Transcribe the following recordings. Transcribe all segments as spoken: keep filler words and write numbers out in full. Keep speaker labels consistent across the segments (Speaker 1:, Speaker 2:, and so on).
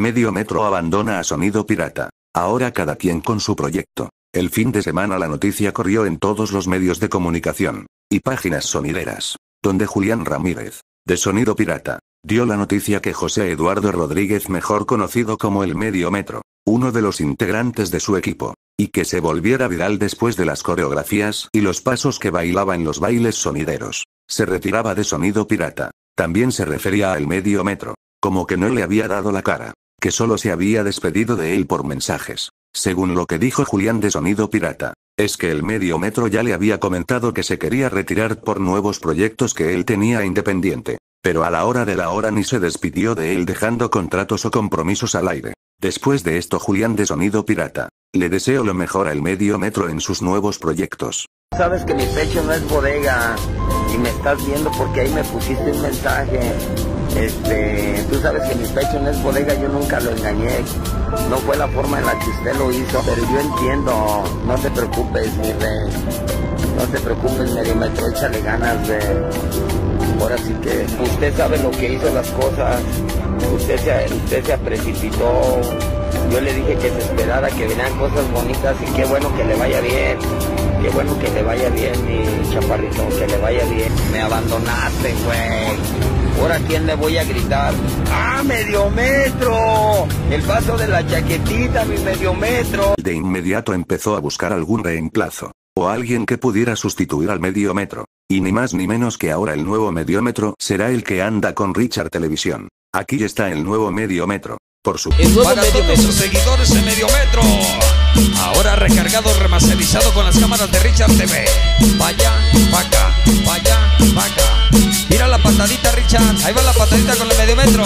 Speaker 1: Medio Metro abandona a Sonido Pirata. Ahora cada quien con su proyecto. El fin de semana la noticia corrió en todos los medios de comunicación y páginas sonideras, donde Julián Ramírez, de Sonido Pirata, dio la noticia que José Eduardo Rodríguez, mejor conocido como el Medio Metro, uno de los integrantes de su equipo, y que se volviera viral después de las coreografías y los pasos que bailaba en los bailes sonideros, se retiraba de Sonido Pirata. También se refería al Medio Metro, como que no le había dado la cara, que solo se había despedido de él por mensajes. Según lo que dijo Julián de Sonido Pirata, es que el Medio Metro ya le había comentado que se quería retirar por nuevos proyectos que él tenía independiente, pero a la hora de la hora ni se despidió de él dejando contratos o compromisos al aire. Después de esto, Julián de Sonido Pirata, le deseo lo mejor al Medio Metro en sus nuevos proyectos.
Speaker 2: Sabes que mi pecho no es bodega y me estás viendo porque ahí me pusiste un mensaje. Este, tú sabes que mi pecho no es bodega, yo nunca lo engañé. No fue la forma en la que usted lo hizo, pero yo entiendo. No te preocupes, mi rey. No te preocupes, Medio Metro, échale ganas de... Ahora sí que usted sabe lo que hizo las cosas. Usted se, usted se precipitó. Yo le dije que se esperara, que venían cosas bonitas y qué bueno que le vaya bien. Qué bueno que le vaya bien, mi chaparrito, que le vaya bien. Me abandonaste, güey. ¿Ahora a quién le voy a gritar? ¡Ah, Medio Metro! El paso de la chaquetita, mi Medio Metro.
Speaker 1: De inmediato empezó a buscar algún reemplazo, o alguien que pudiera sustituir al Medio Metro. Y ni más ni menos que ahora el nuevo Medio Metro será el que anda con Richard Televisión. Aquí está el nuevo Medio Metro. Por su...
Speaker 3: Para todos sus seguidores de Medio Metro. Ahora recargado, remasterizado con las cámaras de Richard T V. Vaya, vaca, vaya, vaca. Mira la patadita, Richard. Ahí va la patadita con el Medio Metro.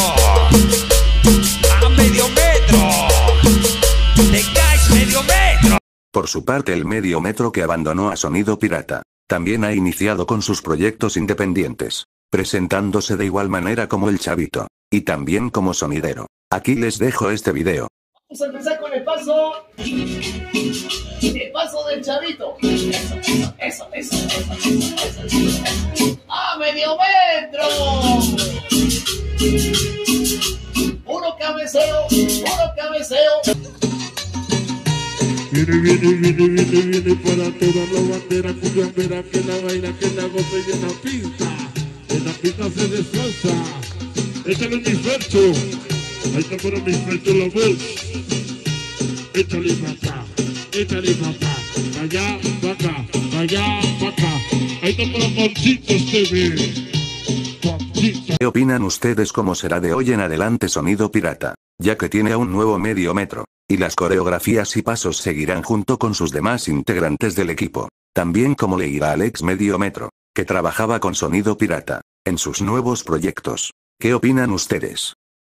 Speaker 3: ¡A Medio Metro! ¡Te caes, Medio Metro!
Speaker 1: Por su parte, el Medio Metro, que abandonó a Sonido Pirata, también ha iniciado con sus proyectos independientes, presentándose de igual manera como el Chavito, y también como sonidero. Aquí les dejo este video.
Speaker 4: Vamos a empezar con el paso. El paso del Chavito. Eso, eso, eso, eso, eso, eso, eso. ¡Ah, Medio Metro! Puro cabeceo, puro cabeceo.
Speaker 5: Viene, viene, viene, viene, viene para toda la bandera cuyambera, que la baila, que la goza y en la pista. En la pista se descansa. Échale mi fercho. Ahí está para mi fercho la voz. Échale papá, échale papá. Allá, para acá, allá, para acá. Ahí está para Monchitos T V.
Speaker 1: ¿Qué opinan ustedes cómo será de hoy en adelante Sonido Pirata, ya que tiene a un nuevo Medio Metro, y las coreografías y pasos seguirán junto con sus demás integrantes del equipo? También cómo le irá al ex Medio Metro, que trabajaba con Sonido Pirata, en sus nuevos proyectos. ¿Qué opinan ustedes?